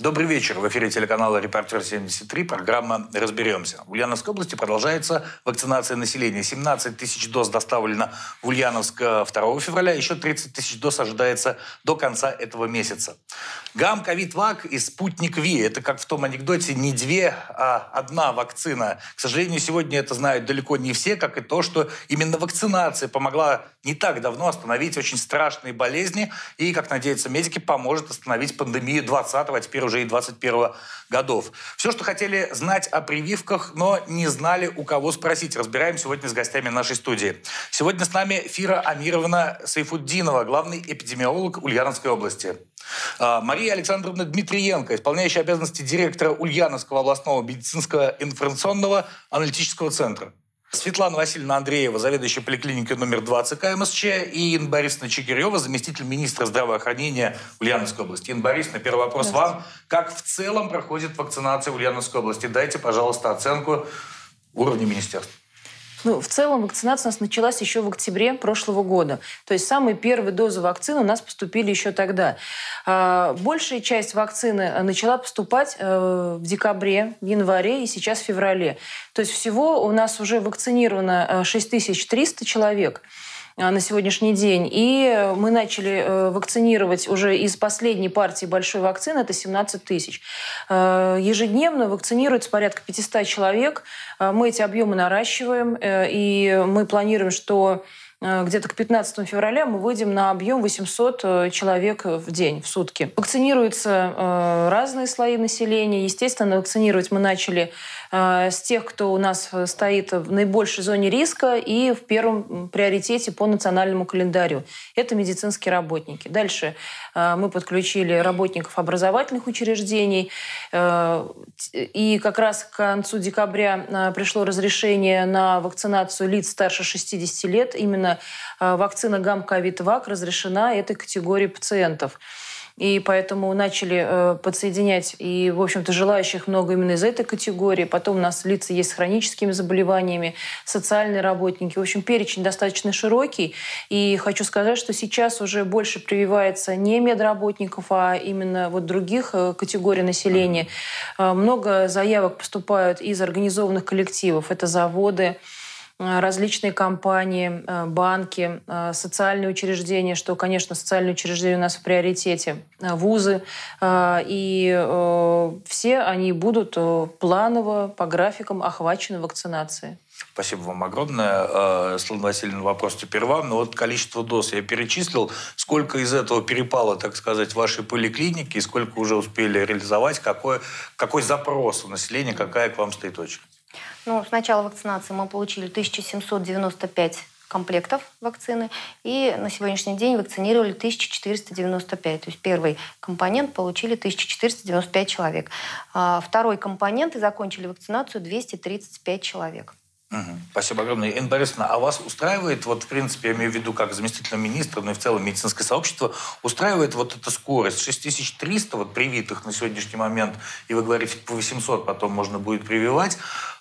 Добрый вечер. В эфире телеканала «Репортер-73», программа «Разберемся». В Ульяновской области продолжается вакцинация населения. 17 тысяч доз доставлено в Ульяновск 2 февраля, еще 30 тысяч доз ожидается до конца этого месяца. ГАМ, ковид, ВАК и спутник ВИ – это как в том анекдоте не две, а одна вакцина. К сожалению, сегодня это знают далеко не все, как и то, что именно вакцинация помогла не так давно остановить очень страшные болезни и, как надеются медики, поможет остановить пандемию 20-го, а теперь уже и 21-го годов. Все, что хотели знать о прививках, но не знали, у кого спросить, разбираем сегодня с гостями нашей студии. Сегодня с нами Фира Амировна Сайфутдинова, главный эпидемиолог Ульяновской области. Мария Александровна Дмитриенко, исполняющая обязанности директора Ульяновского областного медицинского информационного аналитического центра. Светлана Васильевна Андреева, заведующая поликлиникой номер 2 ЦК МСЧ, и Инна Борисовна Чигирева, заместитель министра здравоохранения Ульяновской области. Инна Борисовна, первый вопрос вам. Как в целом проходит вакцинация в Ульяновской области? Дайте, пожалуйста, оценку уровня министерства. В целом вакцинация у нас началась еще в октябре прошлого года. То есть самые первые дозы вакцины у нас поступили еще тогда. Большая часть вакцины начала поступать в декабре, в январе и сейчас в феврале. То есть всего у нас уже вакцинировано 6300 человек на сегодняшний день. И мы начали вакцинировать уже из последней партии большой вакцины, это 17 тысяч. Ежедневно вакцинируется порядка 500 человек. Мы эти объемы наращиваем, и мы планируем, что где-то к 15 февраля мы выйдем на объем 800 человек в день, в сутки. Вакцинируются разные слои населения. Естественно, вакцинировать мы начали с тех, кто у нас стоит в наибольшей зоне риска и в первом приоритете по национальному календарю. Это медицинские работники. Дальше мы подключили работников образовательных учреждений. И как раз к концу декабря пришло разрешение на вакцинацию лиц старше 60 лет. Именно вакцина ГАМ, ковид, ВАК разрешена этой категории пациентов. И поэтому начали подсоединять, и, в общем-то, желающих много именно из этой категории. Потом у нас лица есть с хроническими заболеваниями, социальные работники. В общем, перечень достаточно широкий. И хочу сказать, что сейчас уже больше прививается не медработников, а именно вот других категорий населения. Много заявок поступают из организованных коллективов. Это заводы, различные компании, банки, социальные учреждения, что, конечно, социальные учреждения у нас в приоритете, вузы. И все они будут планово, по графикам охвачены вакцинацией. Спасибо вам огромное. Светлана Васильевна, вопрос теперь вам. Но вот количество доз я перечислил. Сколько из этого перепало, так сказать, в вашей поликлинике, и сколько уже успели реализовать? Какой запрос у населения, какая к вам стоит очередь? С начала вакцинации мы получили 1795 комплектов вакцины, и на сегодняшний день вакцинировали 1495. То есть первый компонент получили 1495 человек. Второй компонент и закончили вакцинацию 235 человек. Спасибо огромное. Инна Борисовна, а вас устраивает, вот в принципе, я имею в виду как заместитель министра, но и в целом медицинское сообщество, устраивает вот эта скорость? 6300 вот привитых на сегодняшний момент, и вы говорите, по 800 потом можно будет прививать,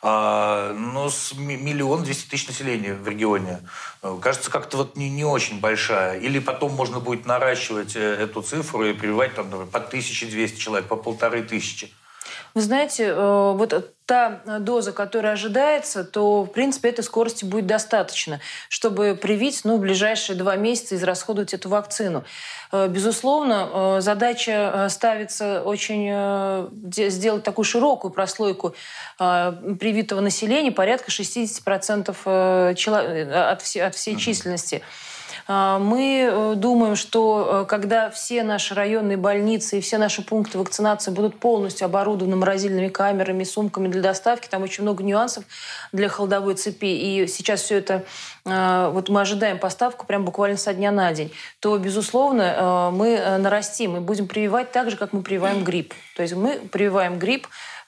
но с 1 200 000 населения в регионе. Кажется, как-то вот не очень большая. Или потом можно будет наращивать эту цифру и прививать там, например, по 1200 человек, по 1500. Вы знаете, вот та доза, которая ожидается, то, в принципе, этой скорости будет достаточно, чтобы привить в ближайшие 2 месяца израсходовать эту вакцину. Безусловно, задача ставится очень сделать такую широкую прослойку привитого населения, порядка 60% от всей численности. Мы думаем, что когда все наши районные больницы и все наши пункты вакцинации будут полностью оборудованы морозильными камерами, сумками для доставки, там очень много нюансов для холодовой цепи, и сейчас все это, вот мы ожидаем поставку прям буквально со дня на день, то, безусловно, мы нарастим и будем прививать так же, как мы прививаем грипп. То есть мы прививаем грипп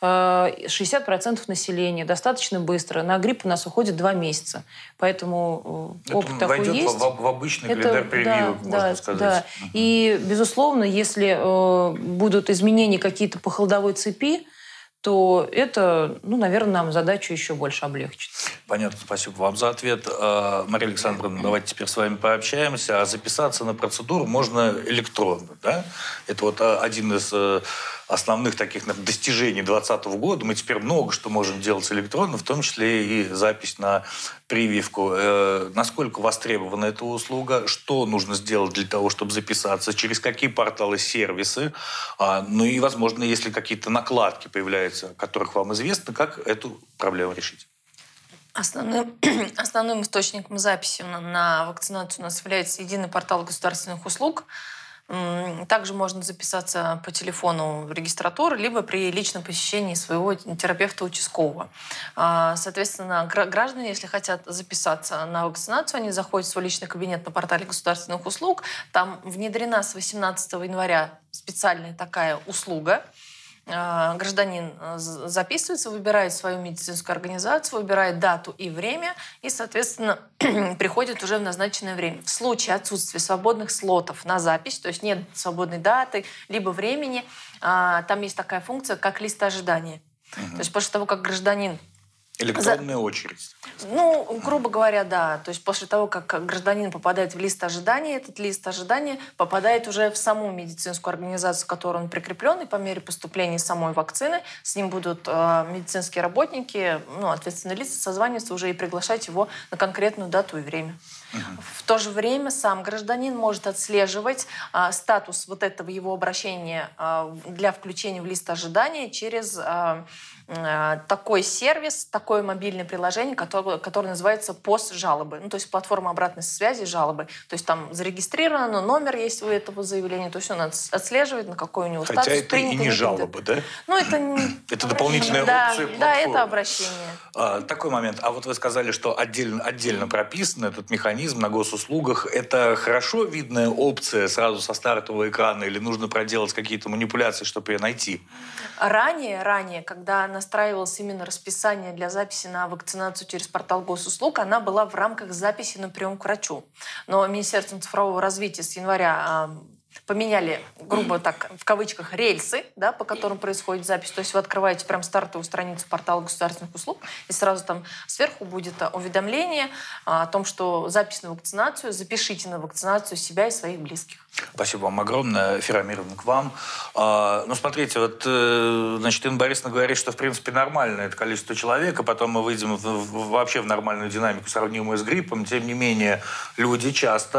60% населения достаточно быстро. На грипп у нас уходит 2 месяца. Поэтому опыт такой есть. Это войдет в обычный календарь прививок, можно сказать. Да. И, безусловно, если будут изменения какие-то по холодовой цепи, то это, наверное, нам задачу еще больше облегчит. Понятно, спасибо вам за ответ. Мария Александровна, давайте теперь с вами пообщаемся. А записаться на процедуру можно электронно, да? Это вот один из основных таких достижений 2020 года. Мы теперь много что можем делать электронно, в том числе и запись на прививку. Насколько востребована эта услуга? Что нужно сделать для того, чтобы записаться? Через какие порталы, сервисы? Ну и, возможно, если какие-то накладки появляются, о которых вам известно, как эту проблему решить? Основным источником записи на вакцинацию у нас является единый портал государственных услуг. Также можно записаться по телефону в регистратуру, либо при личном посещении своего терапевта участкового. Соответственно, граждане, если хотят записаться на вакцинацию, они заходят в свой личный кабинет на портале государственных услуг. Там внедрена с 18 января специальная такая услуга. Гражданин записывается, выбирает свою медицинскую организацию, выбирает дату и время и, соответственно, приходит уже в назначенное время. В случае отсутствия свободных слотов на запись, то есть нет свободной даты, либо времени, там есть такая функция, как лист ожидания. То есть после того, как гражданин... Электронная очередь. Ну, грубо говоря, да. То есть после того, как гражданин попадает в лист ожидания, этот лист ожидания попадает уже в саму медицинскую организацию, к которой он прикреплен, и по мере поступления самой вакцины с ним будут медицинские работники, ответственные лица созваниваться уже и приглашать его на конкретную дату и время. В то же время сам гражданин может отслеживать статус вот этого его обращения для включения в лист ожидания через такой сервис, такое мобильное приложение, которое называется ПОС жалобы. То есть платформа обратной связи жалобы. То есть там зарегистрировано, номер есть у этого заявления. То есть он отслеживает, на какой у него статус. Хотя это и не жалоба, да? Это дополнительная опция платформы. Да, это обращение. Такой момент. А вот вы сказали, что отдельно прописан этот механизм на госуслугах. Это хорошо видная опция сразу со стартового экрана или нужно проделать какие-то манипуляции, чтобы ее найти? Ранее, когда настраивалось именно расписание для записи на вакцинацию через портал госуслуг, она была в рамках записи на прием к врачу. Но Министерством цифрового развития с января поменяли, грубо так, в кавычках, рельсы, да, по которым происходит запись. То есть вы открываете прям стартовую страницу портала государственных услуг, и сразу там сверху будет уведомление о том, что запись на вакцинацию, запишите на вакцинацию себя и своих близких. Спасибо вам огромное. Эфира Амировна, к вам. Смотрите, Инна Борисовна говорит, что, в принципе, нормально это количество человек, а потом мы выйдем вообще в нормальную динамику, сравнимую с гриппом. Тем не менее, люди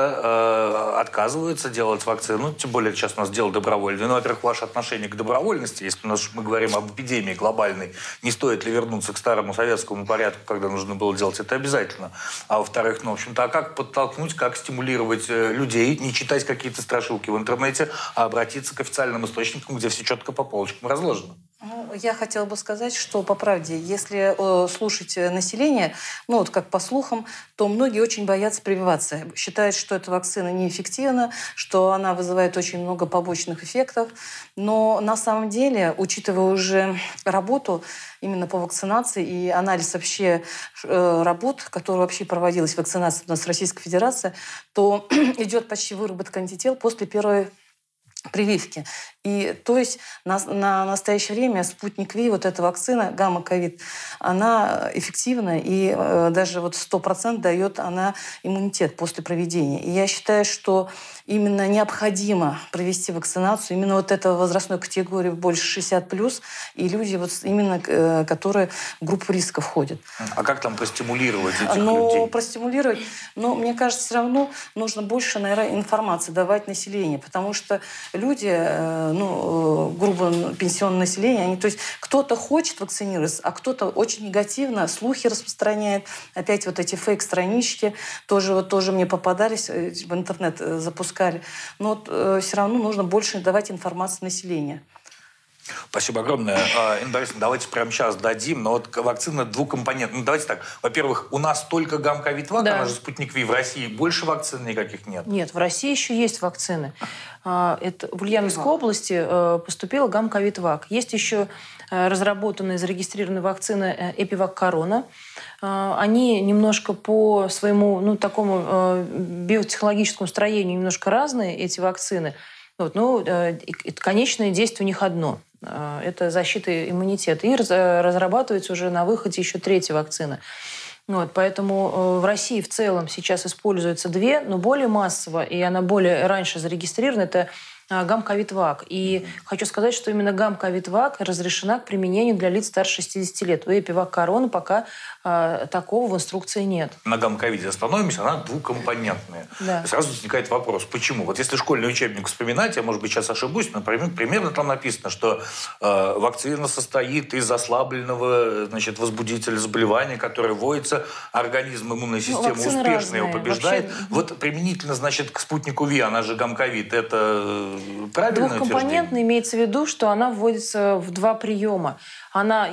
часто отказываются делать вакцину, тем более сейчас у нас дело добровольное. Во-первых, ваше отношение к добровольности, если мы говорим об эпидемии глобальной, не стоит ли вернуться к старому советскому порядку, когда нужно было делать это обязательно. А во-вторых, а как подтолкнуть, как стимулировать людей, не читать какие-то страшилки в интернете, а обратиться к официальным источникам, где все четко по полочкам разложено? Я хотела бы сказать, что, по правде, если слушать население, как по слухам, то многие очень боятся прививаться. Считают, что эта вакцина неэффективна, что она вызывает очень много побочных эффектов. Но на самом деле, учитывая уже работу именно по вакцинации и анализ вообще работ, которые вообще проводилась вакцинация у нас в Российской Федерации, то идет почти выработка антител после первой прививки. И то есть на настоящее время спутник Ви, вот эта вакцина гамма-ковид, она эффективна и даже 100% дает она иммунитет после проведения. И я считаю, что именно необходимо провести вакцинацию именно этого возрастной категории больше 60+, и люди именно, которые в группу риска входят. А как там простимулировать этих людей? Простимулировать, мне кажется, все равно нужно больше, наверное, информации давать населению, потому что люди, грубо пенсионное население, то есть кто-то хочет вакцинироваться, а кто-то очень негативно слухи распространяет. Опять эти фейк-странички тоже мне попадались, в интернет запускали. Но все равно нужно больше давать информацию населению. Спасибо огромное. Инна Борисовна, давайте прямо сейчас дадим. Но вакцина двухкомпонентная. Давайте так. Во-первых, у нас только гамма-ковид-вак, она же спутник Ви. В России больше вакцин никаких нет? Нет, в России еще есть вакцины. В Ульяновской области поступила гамма-ковид-вак. Есть еще разработанные, зарегистрированные вакцины Эпивак Корона. Они немножко по своему такому биотехнологическому строению немножко разные, эти вакцины. Конечное действие у них одно. Это защита иммунитета. И разрабатывается уже на выходе еще третья вакцина. Вот, поэтому в России в целом сейчас используется 2, но более массово, и она более раньше зарегистрирована, это гамковид-вак. И хочу сказать, что именно гамковид-вак разрешена к применению для лиц старше 60 лет. У эпивак-корона пока такого в инструкции нет. На гамковиде остановимся, она двухкомпонентная. Да. Сразу возникает вопрос, почему? Вот если школьный учебник вспоминать, я, может быть, сейчас ошибусь, но примерно там написано, что вакцина состоит из ослабленного, значит, возбудителя заболевания, который вводится, организм, иммунная система успешно его побеждает. Вообще... Вот применительно, значит, к спутнику ВИ, она же гамковид, это правильное двухкомпонентная имеется в виду, что она вводится в 2 приема. Она,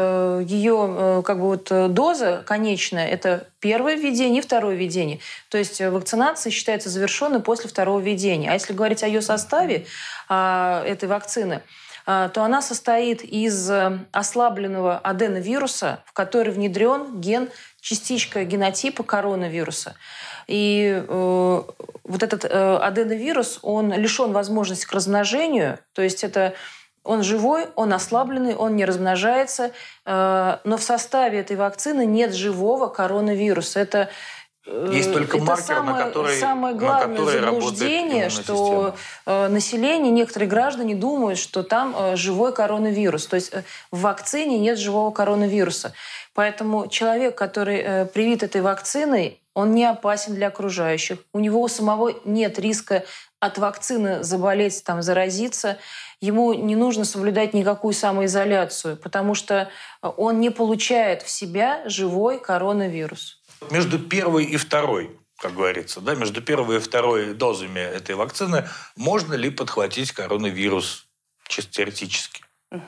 ее как бы вот доза конечная, это первое введение и второе введение. То есть вакцинация считается завершенной после второго введения. А если говорить о ее составе, этой вакцины, то она состоит из ослабленного аденовируса, в который внедрен частичка генотипа коронавируса. И вот этот аденовирус, он лишен возможности к размножению, то есть это он живой, он ослабленный, он не размножается, но в составе этой вакцины нет живого коронавируса. Это есть только маркер, самое главное заблуждение, что население, некоторые граждане думают, что там живой коронавирус. То есть в вакцине нет живого коронавируса. Поэтому человек, который привит этой вакциной, он не опасен для окружающих. У него у самого нет риска от вакцины заболеть, заразиться. Ему не нужно соблюдать никакую самоизоляцию, потому что он не получает в себя живой коронавирус. Между первой и второй, как говорится, да, между первой и второй дозами этой вакцины можно ли подхватить коронавирус чисто теоретически?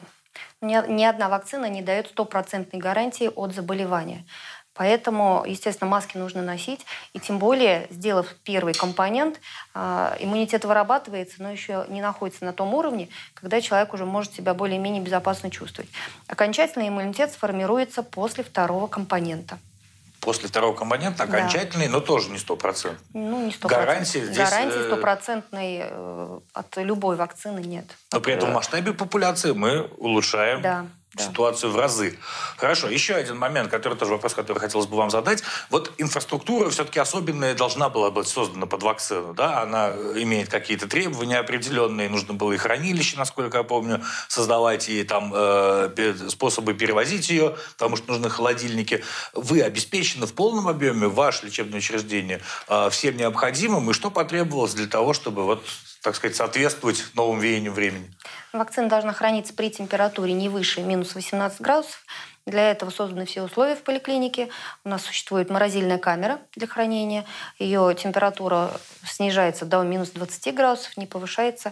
Ни одна вакцина не дает стопроцентной гарантии от заболевания. Поэтому, естественно, маски нужно носить. И тем более, сделав первый компонент, иммунитет вырабатывается, но еще не находится на том уровне, когда человек уже может себя более-менее безопасно чувствовать. Окончательный иммунитет сформируется после второго компонента. После второго компонента окончательный, да. Но тоже не 100%. Ну, не 100%. Гарантии стопроцентной от любой вакцины нет. Но при этом в масштабе популяции мы улучшаем ситуацию в разы. Хорошо, еще один момент, вопрос, который хотелось бы вам задать. Вот инфраструктура все-таки особенная должна была быть создана под вакцину. Да? Она имеет какие-то требования определенные. Нужно было и хранилище, насколько я помню, создавать, и там способы перевозить ее, потому что нужны холодильники. Вы обеспечены в полном объеме, ваше лечебное учреждение, всем необходимым? И что потребовалось для того, чтобы соответствовать новым веяниям времени? Вакцина должна храниться при температуре не выше минус 18 градусов. Для этого созданы все условия в поликлинике. У нас существует морозильная камера для хранения. Ее температура снижается до минус 20 градусов, не повышается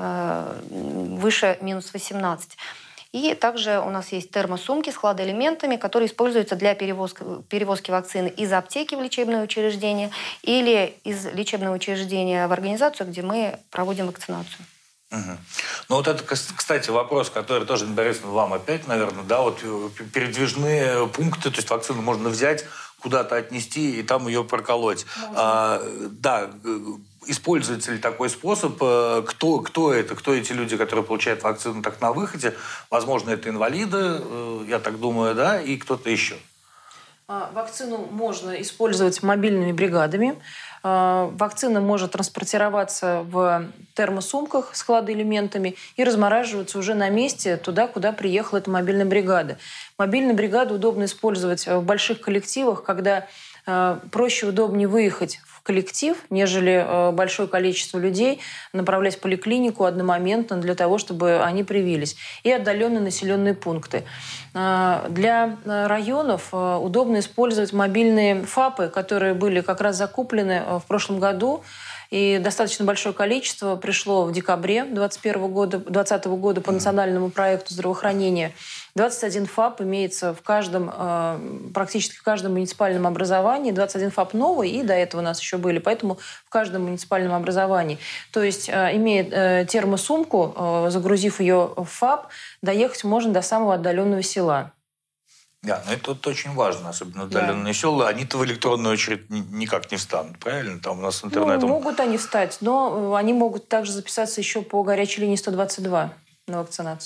выше минус 18. И также у нас есть термосумки с хладоэлементами, которые используются для перевозки вакцины из аптеки в лечебное учреждение или из лечебного учреждения в организацию, где мы проводим вакцинацию. Угу. Ну вот это, кстати, вопрос, который тоже интересен вам опять, наверное, да, вот передвижные пункты, то есть вакцину можно взять, куда-то отнести и там ее проколоть. Да, используется ли такой способ? Кто это? Кто эти люди, которые получают вакцину так на выходе? Возможно, это инвалиды, я так думаю, да, и кто-то еще. Вакцину можно использовать мобильными бригадами. Вакцина может транспортироваться в термосумках с хладоэлементами и размораживаться уже на месте туда, куда приехала эта мобильная бригада. Мобильную бригаду удобно использовать в больших коллективах, когда проще и удобнее выехать в коллектив, нежели большое количество людей направлять в поликлинику одномоментно для того, чтобы они привились. И отдаленные населенные пункты. Для районов удобно использовать мобильные ФАПы, которые были как раз закуплены в прошлом году. И достаточно большое количество пришло в декабре 2020 года по национальному проекту здравоохранения. 21 ФАП имеется практически в каждом муниципальном образовании. 21 ФАП новый, и до этого у нас еще были. Поэтому в каждом муниципальном образовании. То есть, имея термосумку, загрузив ее в ФАП, доехать можно до самого отдаленного села. Да, но это очень важно, особенно отдаленные села. Они-то в электронную очередь никак не встанут, правильно? Там у нас интернетом... могут они встать, но они могут также записаться еще по горячей линии 122 на вакцинацию.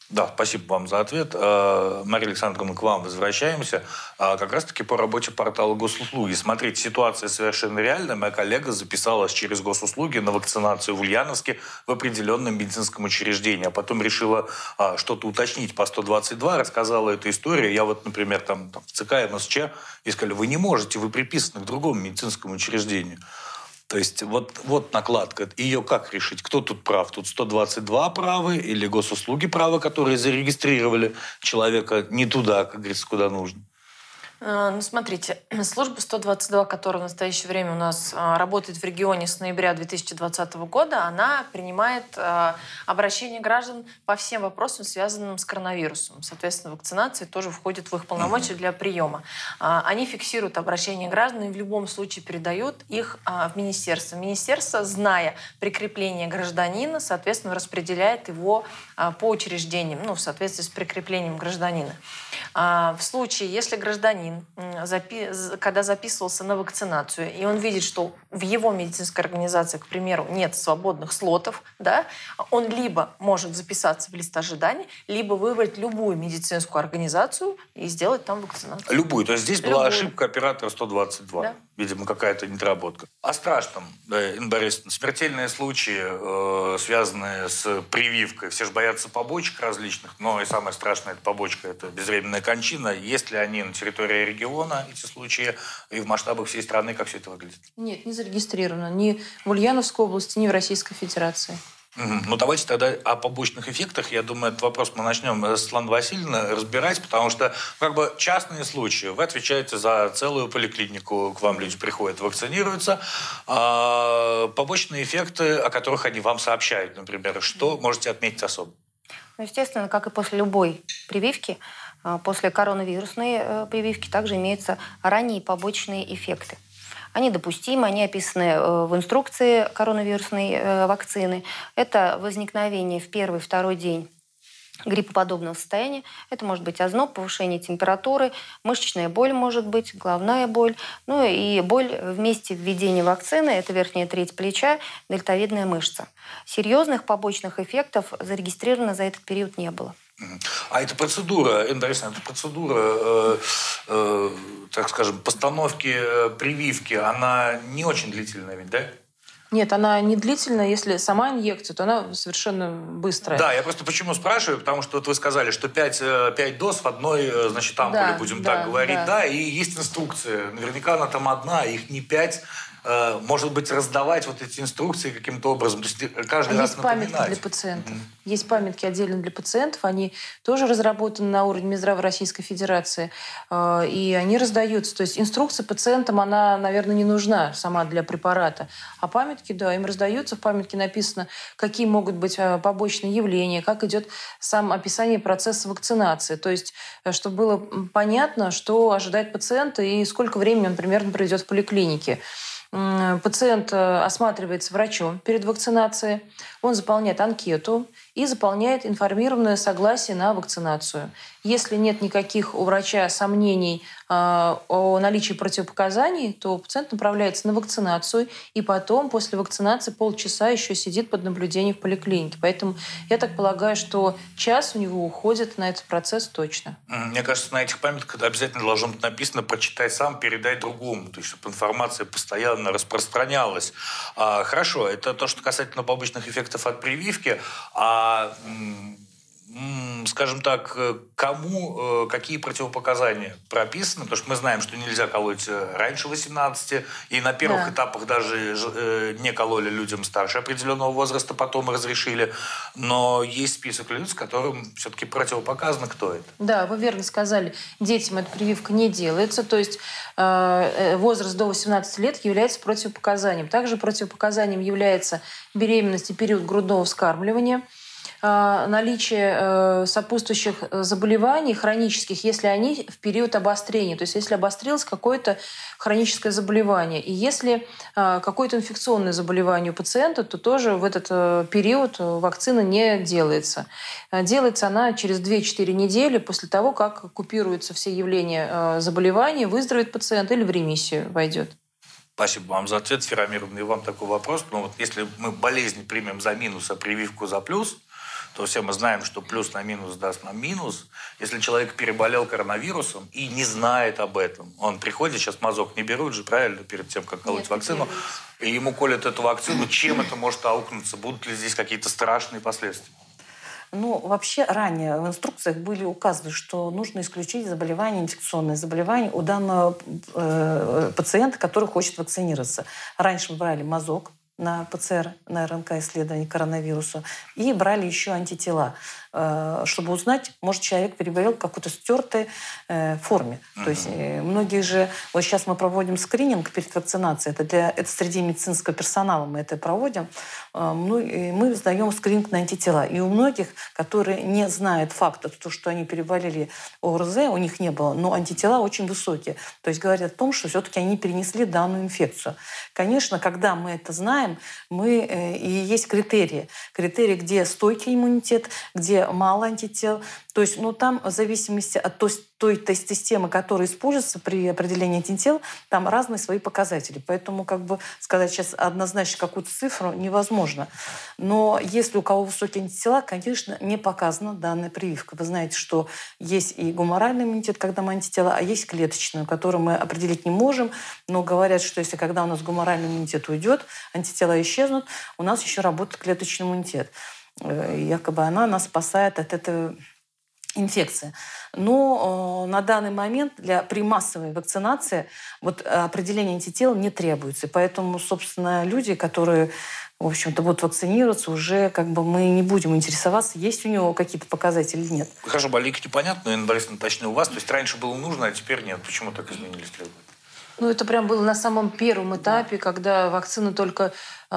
Да, спасибо вам за ответ. Мария Александровна, к вам возвращаемся. Как раз-таки по работе портала госуслуги. Смотрите, ситуация совершенно реальная. Моя коллега записалась через госуслуги на вакцинацию в Ульяновске в определенном медицинском учреждении, а потом решила что-то уточнить по 122, рассказала эту историю. Я вот, например, там в ЦК МСЧ, и сказали, вы не можете, вы приписаны к другому медицинскому учреждению. То есть вот накладка. Ее как решить? Кто тут прав? Тут 122 правы или госуслуги правы, которые зарегистрировали человека не туда, как говорится, куда нужно? Ну, смотрите, служба 122, которая в настоящее время у нас работает в регионе с ноября 2020 года, она принимает обращения граждан по всем вопросам, связанным с коронавирусом. Соответственно, вакцинация тоже входит в их полномочия для приема. Они фиксируют обращения граждан и в любом случае передают их в министерство. Министерство, зная прикрепление гражданина, соответственно, распределяет его по учреждениям, ну, в соответствии с прикреплением гражданина. В случае, если гражданин, когда записывался на вакцинацию, и он видит, что в его медицинской организации, к примеру, нет свободных слотов, да, он либо может записаться в лист ожидания, либо выбрать любую медицинскую организацию и сделать там вакцинацию. Любую. То есть здесь была ошибка оператора 122. Да. Видимо, какая-то недоработка. О страшном, Инна Борисовна. Смертельные случаи, связанные с прививкой. Все же боятся побочек различных, но и самое страшное, это побочка, это безвременная кончина. Есть ли они на территории региона, эти случаи, и в масштабах всей страны, как все это выглядит? Нет, не зарегистрировано. Ни в Ульяновской области, ни в Российской Федерации. Ну, давайте тогда о побочных эффектах. Я думаю, этот вопрос мы начнем с Светланы Васильевны разбирать, потому что как бы частные случаи. Вы отвечаете за целую поликлинику, к вам люди приходят, вакцинируются. Побочные эффекты, о которых они вам сообщают, например, что можете отметить особо? Ну, естественно, как и после любой прививки, после коронавирусной прививки также имеются ранние побочные эффекты. Они допустимы, они описаны в инструкции коронавирусной вакцины. Это возникновение в первый-второй день гриппоподобного состояния. Это может быть озноб, повышение температуры, мышечная боль может быть, головная боль. Ну и боль в месте введения вакцины, это верхняя треть плеча, дельтовидная мышца. Серьезных побочных эффектов зарегистрировано за этот период не было. А эта процедура, Инна Борисовна, эта процедура, так скажем, постановки прививки, она не очень длительная ведь, да? Нет, она не длительная. Если сама инъекция, то она совершенно быстрая. Да, я просто почему спрашиваю, потому что вот вы сказали, что 5 доз в одной, значит, ампуле, будем так говорить, да, и есть инструкция. Наверняка она там одна, их не 5. Может быть, раздавать вот эти инструкции каким-то образом, то есть каждый раз напоминать. Есть памятки для пациентов. Есть памятки отдельно для пациентов. Они тоже разработаны на уровне Минздрава Российской Федерации. И они раздаются. То есть инструкция пациентам, она, наверное, не нужна сама для препарата. А памятки, да, им раздаются. В памятке написано, какие могут быть побочные явления, как идет сам описание процесса вакцинации. То есть, чтобы было понятно, что ожидает пациента и сколько времени он примерно проведет в поликлинике. Пациент осматривается врачом перед вакцинацией, он заполняет анкету и заполняет информированное согласие на вакцинацию. Если нет никаких у врача сомнений о наличии противопоказаний, то пациент направляется на вакцинацию и потом после вакцинации полчаса еще сидит под наблюдением в поликлинике. Поэтому я так полагаю, что час у него уходит на этот процесс точно. Мне кажется, на этих памятках обязательно должно быть написано «прочитай сам, передай другому», то есть чтобы информация постоянно распространялась. Хорошо, это то, что касательно побочных эффектов от прививки. Скажем так, кому какие противопоказания прописаны, потому что мы знаем, что нельзя колоть раньше 18, и на первых этапах даже не кололи людям старше определенного возраста, потом разрешили, но есть список лиц, которым все-таки противопоказано, кто это. Да, вы верно сказали, детям эта прививка не делается, то есть возраст до 18 лет является противопоказанием. Также противопоказанием является беременность и период грудного вскармливания, наличие сопутствующих заболеваний хронических, если они в период обострения, то есть если обострилось какое-то хроническое заболевание. И если какое-то инфекционное заболевание у пациента, то тоже в этот период вакцина не делается. Делается она через 2-4 недели после того, как купируются все явления заболевания, выздоровеет пациент или в ремиссию войдет. Спасибо вам за ответ, Фера Амировна. И вам такой вопрос. Но вот если мы болезнь примем за минус, а прививку за плюс, то все мы знаем, что плюс на минус даст нам минус. Если человек переболел коронавирусом и не знает об этом, он приходит, сейчас мазок не берут же, правильно, перед тем, как колоть вакцину, и ему колят эту вакцину, чем это может аукнуться? Будут ли здесь какие-то страшные последствия? Ну, вообще ранее в инструкциях были указаны, что нужно исключить заболевание, инфекционное заболевание у данного пациента, который хочет вакцинироваться. Раньше мы брали мазок на ПЦР, на РНК-исследование коронавируса, и брали еще антитела, чтобы узнать, может, человек переболел в какой-то стертой форме. То есть многие же... Вот сейчас мы проводим скрининг перед вакцинацией, это среди медицинского персонала мы это проводим, мы сдаем скрининг на антитела. И у многих, которые не знают факта, то, что они переболели ОРЗ, у них не было, но антитела очень высокие. То есть говорят о том, что все-таки они перенесли данную инфекцию. Конечно, когда мы это знаем, и есть критерии. Критерии, где стойкий иммунитет, где мало антител. То есть, там в зависимости от той тест-системы, которая используется при определении антител, там разные свои показатели. Поэтому сказать сейчас однозначно какую-то цифру невозможно. Но если у кого высокие антитела, конечно, не показана данная прививка. Вы знаете, что есть и гуморальный иммунитет, когда мы антитела, а есть клеточный, который мы определить не можем. Но говорят, что если когда у нас гуморальный иммунитет уйдет, антитела исчезнут, у нас еще работает клеточный иммунитет. Якобы она нас спасает от этой инфекции. Но на данный момент при массовой вакцинации определение антител не требуется. Поэтому, собственно, люди, которые, в общем-то, будут вакцинироваться, уже мы не будем интересоваться, есть у него какие-то показатели или нет. Хорошо, болельки непонятно, но, Инна Борисовна, точнее у вас. То есть раньше было нужно, а теперь нет. Почему так изменились требования? Это прям было на самом первом этапе, когда вакцина только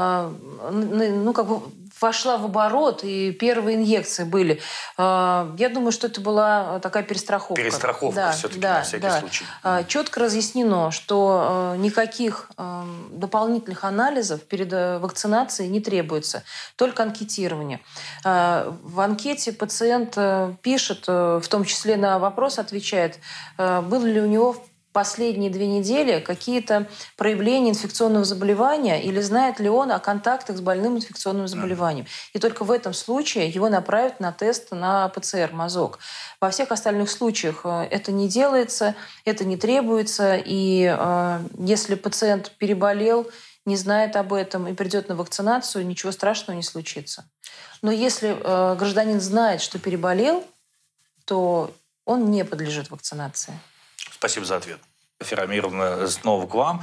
вошла в оборот, и первые инъекции были. Я думаю, что это была такая перестраховка. Перестраховка все-таки на всякий случай. Четко разъяснено, что никаких дополнительных анализов перед вакцинацией не требуется, только анкетирование. В анкете пациент пишет, в том числе на вопрос отвечает, было ли у него последние 2 недели какие-то проявления инфекционного заболевания или знает ли он о контактах с больным инфекционным заболеванием. И только в этом случае его направят на тест на ПЦР-мазок. Во всех остальных случаях это не делается, это не требуется. И если пациент переболел, не знает об этом и придет на вакцинацию, ничего страшного не случится. Но если гражданин знает, что переболел, то он не подлежит вакцинации. Спасибо за ответ. Фера Амировна, снова к вам.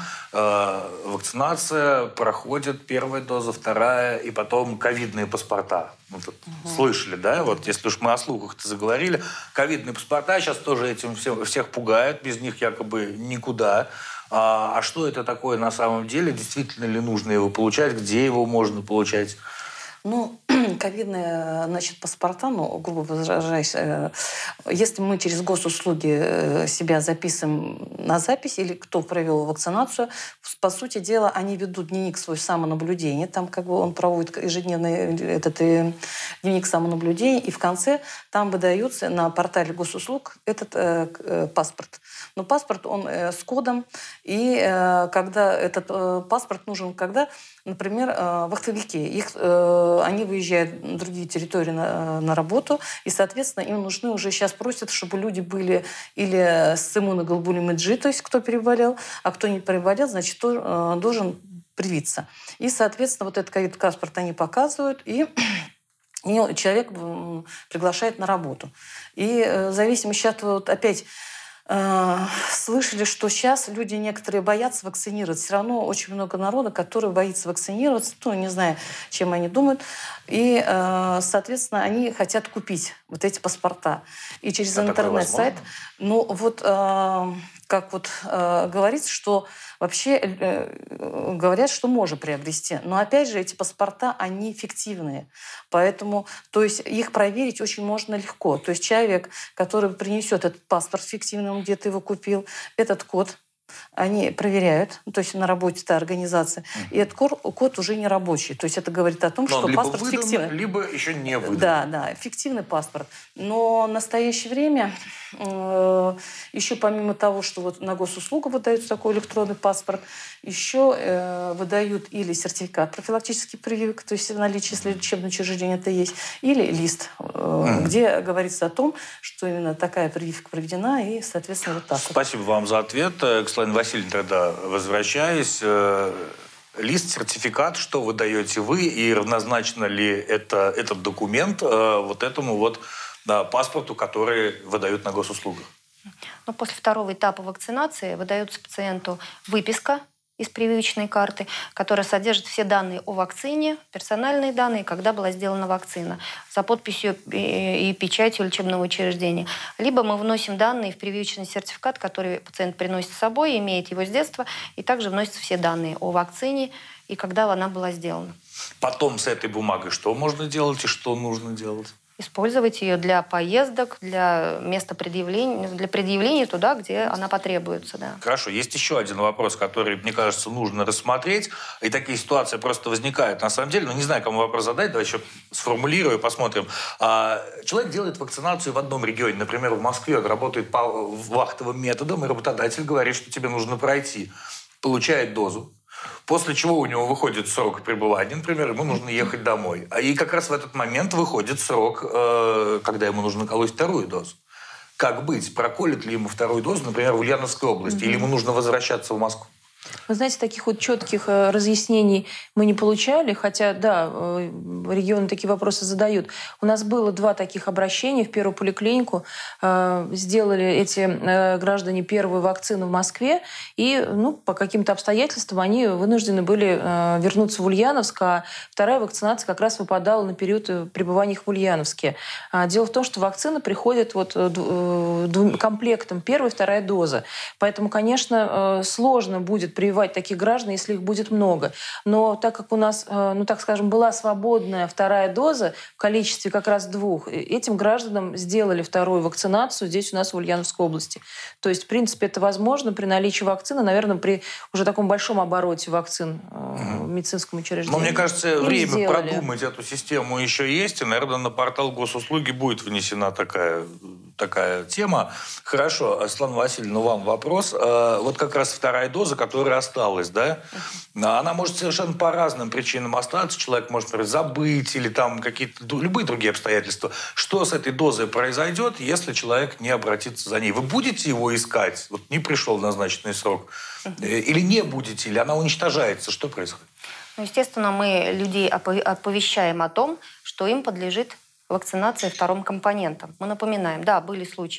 Вакцинация проходит, первая доза, вторая, и потом ковидные паспорта. Слышали, да? Если уж мы о слухах-то заговорили. Ковидные паспорта сейчас тоже этим всех пугают, без них якобы никуда. А что это такое на самом деле? Действительно ли нужно его получать? Где его можно получать? Ковидные, паспорта, грубо выражаясь, если мы через госуслуги себя записываем на запись, или кто провел вакцинацию, по сути дела, они ведут дневник свой самонаблюдения, там он проводит ежедневный этот дневник самонаблюдения, и в конце там выдается на портале госуслуг этот паспорт. Но паспорт, он с кодом, и когда этот паспорт нужен, например, вахтовики, они выезжают на другие территории на работу, и, соответственно, им нужны уже сейчас просят, чтобы люди были или с иммуноглобулиной G, то есть кто переболел, а кто не переболел, значит, должен привиться. И, соответственно, этот ковид-паспорт они показывают, и человек приглашает на работу. И в зависимости от, опять, слышали, что сейчас люди некоторые боятся вакцинироваться. Все равно очень много народа, который боится вакцинироваться, не знаю, чем они думают. И, соответственно, они хотят купить эти паспорта. И через интернет-сайт, говорится, что вообще говорят, что можно приобрести. Но опять же, эти паспорта, они фиктивные. Поэтому, то есть их проверить очень можно легко. То есть человек, который принесет этот паспорт фиктивный, он где-то его купил, этот код они проверяют, то есть на работе та организация, и этот код уже не рабочий. То есть это говорит о том, что паспорт выдан, фиктивный. либо еще не выдан. Да, фиктивный паспорт. Но в настоящее время еще помимо того, что вот на госуслугу выдается такой электронный паспорт, еще выдают или сертификат профилактический прививок, то есть в наличии, если лечебное учреждение это есть, или лист, где говорится о том, что именно такая прививка проведена, и, соответственно, вот так. Спасибо вам за ответ. К Светлане Васильевне тогда возвращаюсь. Лист, сертификат, что вы даете вы, и равнозначно ли этот документ вот этому вот паспорту, который выдают на госуслугах? Но после второго этапа вакцинации выдается пациенту выписка из прививочной карты, которая содержит все данные о вакцине, персональные данные, когда была сделана вакцина, за подписью и печатью лечебного учреждения. Либо мы вносим данные в прививочный сертификат, который пациент приносит с собой, имеет его с детства, и также вносятся все данные о вакцине и когда она была сделана. Потом с этой бумагой что можно делать и что нужно делать? Использовать ее для поездок, для места предъявления, для предъявления туда, где она потребуется. Да. Хорошо. Есть еще один вопрос, который, мне кажется, нужно рассмотреть. И такие ситуации просто возникают. На самом деле, не знаю, кому вопрос задать, давай еще сформулирую, посмотрим. Человек делает вакцинацию в одном регионе. Например, в Москве он работает по вахтовым методам, и работодатель говорит, что тебе нужно пройти. Получает дозу. После чего у него выходит срок пребывания, например, ему нужно ехать домой. И как раз в этот момент выходит срок, когда ему нужно колоть вторую дозу. Как быть? Проколет ли ему вторую дозу, например, в Ульяновской области, или ему нужно возвращаться в Москву? Вы знаете, таких вот четких разъяснений мы не получали, хотя, да, регионы такие вопросы задают. У нас было 2 таких обращения в первую поликлинику. Сделали эти граждане первую вакцину в Москве, и по каким-то обстоятельствам они вынуждены были вернуться в Ульяновск, а вторая вакцинация как раз выпадала на период пребывания их в Ульяновске. Дело в том, что вакцина приходит комплектом, первая и вторая доза. Поэтому, конечно, сложно будет прививать таких граждан, если их будет много. Но так как у нас, так скажем, была свободная вторая доза в количестве как раз 2, этим гражданам сделали вторую вакцинацию здесь у нас в Ульяновской области. То есть, в принципе, это возможно при наличии вакцины, наверное, при уже таком большом обороте вакцин в медицинском учреждении. Но мне кажется, время продумать эту систему еще есть, и, наверное, на портал госуслуги будет внесена такая тема. Хорошо, Светлана Васильевна, вам вопрос. Вот как раз вторая доза, которая осталась, да? Она может совершенно по разным причинам остаться. Человек может, например, забыть или там какие-то любые другие обстоятельства. Что с этой дозой произойдет, если человек не обратится за ней? Вы будете его искать? Вот не пришел назначенный срок. Или не будете? Или она уничтожается? Что происходит? Естественно, мы людей оповещаем о том, что им подлежит вакцинация вторым компонентом. Мы напоминаем, да, были случаи,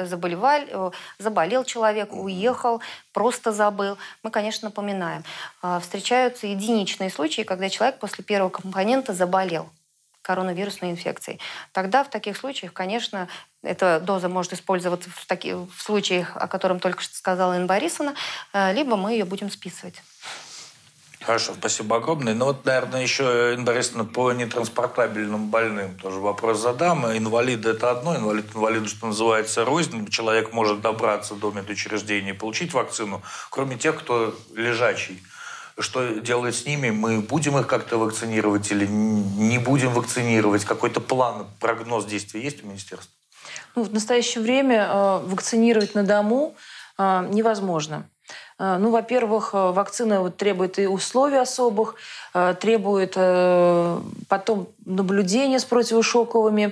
заболел человек, уехал, просто забыл. Мы, конечно, напоминаем. Встречаются единичные случаи, когда человек после первого компонента заболел коронавирусной инфекцией. Тогда в таких случаях, конечно, эта доза может использоваться в случаях, о котором только что сказала Инна Борисовна, либо мы ее будем списывать. Хорошо, спасибо огромное. Ну вот, наверное, еще, Инна Борисовна, по нетранспортабельным больным тоже вопрос задам. Инвалиды – это одно, инвалиду, что называется, рознь. Человек может добраться до медучреждения и получить вакцину, кроме тех, кто лежачий. Что делать с ними? Мы будем их как-то вакцинировать или не будем вакцинировать? Какой-то план, прогноз действий есть у министерства? В настоящее время вакцинировать на дому невозможно. Во-первых, вакцина требует и условий особых, требует потом наблюдения с противошоковыми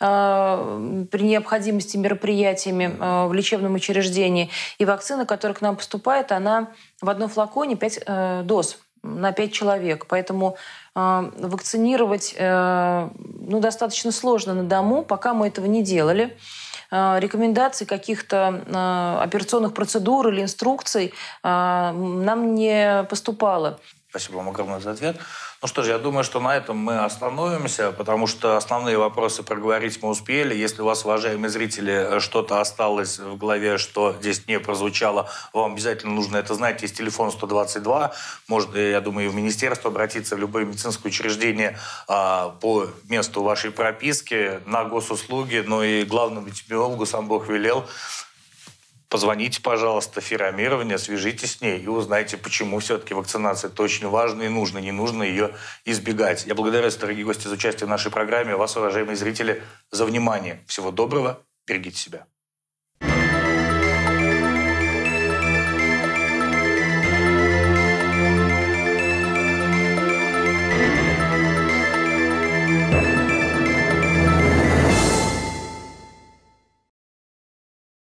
при необходимости мероприятиями в лечебном учреждении. И вакцина, которая к нам поступает, она в одном флаконе 5 доз на 5 человек. Поэтому вакцинировать достаточно сложно на дому, пока мы этого не делали. Рекомендаций каких-то операционных процедур или инструкций нам не поступало. Спасибо вам огромное за ответ. Ну что же, я думаю, что на этом мы остановимся, потому что основные вопросы проговорить мы успели. Если у вас, уважаемые зрители, что-то осталось в голове, что здесь не прозвучало, вам обязательно нужно это знать. Есть телефон 122. Можно, я думаю, и в министерство обратиться, в любое медицинское учреждение по месту вашей прописки, на госуслуги. Ну и главному эпидемиологу сам Бог велел Позвоните, пожалуйста, Фире Амировне, свяжитесь с ней и узнайте, почему все-таки вакцинация это очень важно и нужно. Не нужно ее избегать. Я благодарю вас, дорогие гости, за участие в нашей программе. Вас, уважаемые зрители, за внимание. Всего доброго. Берегите себя.